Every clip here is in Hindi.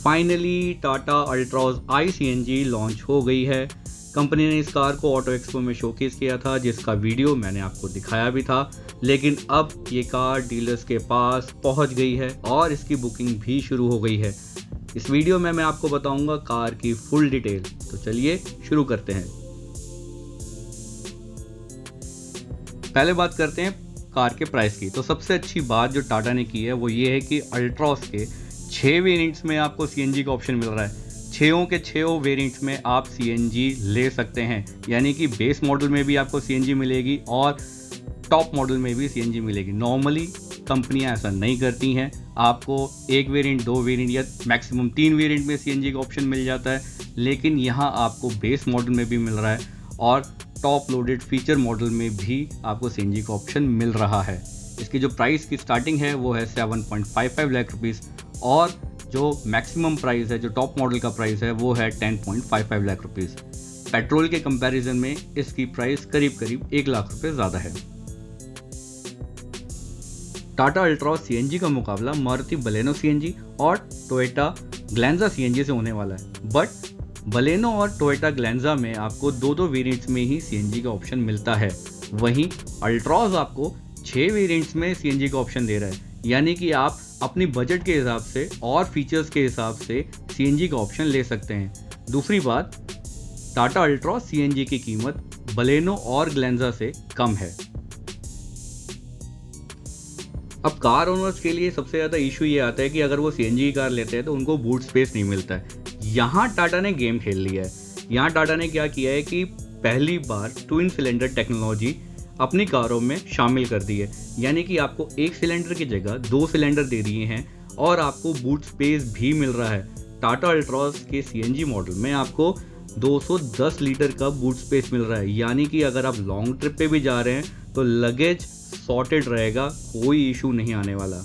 Finally Tata Altroz i-CNG launch हो गई है। कंपनी ने इस कार को ऑटो एक्सपो में शोकेस किया था, जिसका वीडियो मैंने आपको दिखाया भी था। लेकिन अब ये कार डीलर्स के पास पहुंच गई है और इसकी बुकिंग भी शुरू हो गई है। इस वीडियो में मैं आपको बताऊंगा कार की फुल डिटेल। तो चलिए शुरू करते हैं। पहले बात करते हैं कार के प्राइस की। तो सबसे अच्छी बात जो टाटा ने की है वो ये है कि अल्ट्रॉज के 6 वेरिएंट्स में आपको CNG का ऑप्शन मिल रहा है। 6 के 6 वेरिएंट्स में आप CNG ले सकते हैं, यानी कि बेस मॉडल में भी आपको CNG मिलेगी और टॉप मॉडल में भी CNG मिलेगी। नॉर्मली कंपनियां ऐसा नहीं करती हैं, आपको 1 वेरिएंट 2 वेरिएंट या मैक्सिमम 3 वेरिएंट में CNG का ऑप्शन मिल जाता है, लेकिन यहाँ आपको बेस मॉडल में भी मिल रहा है और टॉप लोडेड फीचर मॉडल में भी आपको CNG का ऑप्शन मिल रहा है। इसकी जो प्राइस की स्टार्टिंग है वो है 7.55 लाख रुपीज़ और जो मैक्सिमम प्राइस है, जो टॉप मॉडल का प्राइस है वो है 10.55 लाख रुपीज़। पेट्रोल के कंपैरिजन में इसकी प्राइस करीब करीब 1 लाख रुपए ज़्यादा है। टाटा अल्ट्रॉज CNG का मुकाबला मारुति बलेनो CNG और टोयोटा ग्लैंजा CNG से होने वाला है। बट बलेनो और टोयोटा ग्लैंजा में आपको 2 वेरिएंट्स में ही CNG का ऑप्शन मिलता है, वहीं अल्ट्रॉज आपको 6 वेरिएंट्स में CNG का ऑप्शन दे रहा है, यानी कि आप अपनी बजट के हिसाब से और फीचर्स के हिसाब से CNG का ऑप्शन ले सकते हैं। दूसरी बात, टाटा अल्ट्रॉज CNG की कीमत बलेनो और ग्लैंजा से कम है। अब कार ओनर्स के लिए सबसे ज़्यादा इशू ये आता है कि अगर वो CNG की कार लेते हैं तो उनको बूट स्पेस नहीं मिलता है। यहाँ टाटा ने गेम खेल लिया है। यहाँ टाटा ने क्या किया है कि पहली बार ट्विन सिलेंडर टेक्नोलॉजी अपनी कारों में शामिल कर दी है, यानी कि आपको 1 सिलेंडर की जगह 2 सिलेंडर दे दिए हैं और आपको बूट स्पेस भी मिल रहा है। टाटा अल्ट्रॉज के CNG मॉडल में आपको 210 लीटर का बूट स्पेस मिल रहा है, यानी कि अगर आप लॉन्ग ट्रिप पे भी जा रहे हैं तो लगेज सॉर्टेड रहेगा, कोई इशू नहीं आने वाला।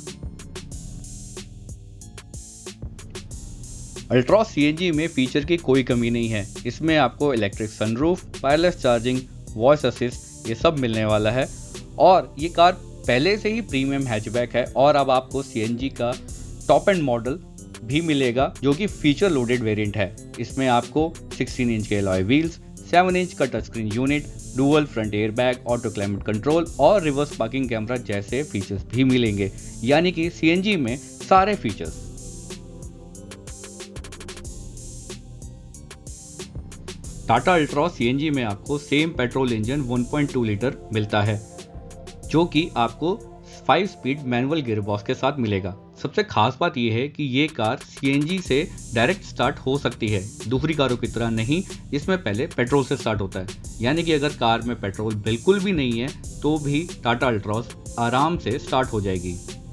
अल्ट्रॉज CNG में फीचर की कोई कमी नहीं है। इसमें आपको electric sunroof, wireless charging, voice assist ये सब मिलने वाला है और ये कार पहले से ही प्रीमियम हैचबैक है और अब आपको CNG का टॉप एंड मॉडल भी मिलेगा जो कि फीचर लोडेड वेरिएंट है। इसमें आपको 16 इंच के अलॉय व्हील्स, 7 इंच का touch screen unit, dual front air bag, auto climate control और रिवर्स पार्किंग कैमरा जैसे फीचर्स भी मिलेंगे, यानी कि CNG में सारे फीचर्स। टाटा अल्ट्रॉज CNG में आपको सेम पेट्रोल इंजन 1.2 लीटर मिलता है, जो कि आपको 5 स्पीड मैनुअल गियरबॉक्स के साथ मिलेगा। सबसे खास बात यह है कि ये कार CNG से डायरेक्ट स्टार्ट हो सकती है, दूसरी कारों की तरह नहीं जिसमें पहले पेट्रोल से स्टार्ट होता है, यानी कि अगर कार में पेट्रोल बिल्कुल भी नहीं है तो भी टाटा अल्ट्रॉज आराम से स्टार्ट हो जाएगी।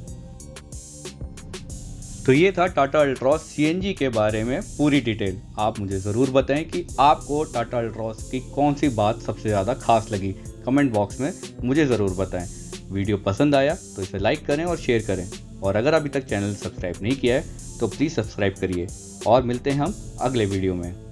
तो ये था टाटा अल्ट्रॉज CNG के बारे में पूरी डिटेल। आप मुझे ज़रूर बताएं कि आपको टाटा अल्ट्रॉज की कौन सी बात सबसे ज़्यादा खास लगी। कमेंट बॉक्स में मुझे ज़रूर बताएं। वीडियो पसंद आया तो इसे लाइक करें और शेयर करें, और अगर अभी तक चैनल सब्सक्राइब नहीं किया है तो प्लीज़ सब्सक्राइब करिए। और मिलते हैं हम अगले वीडियो में।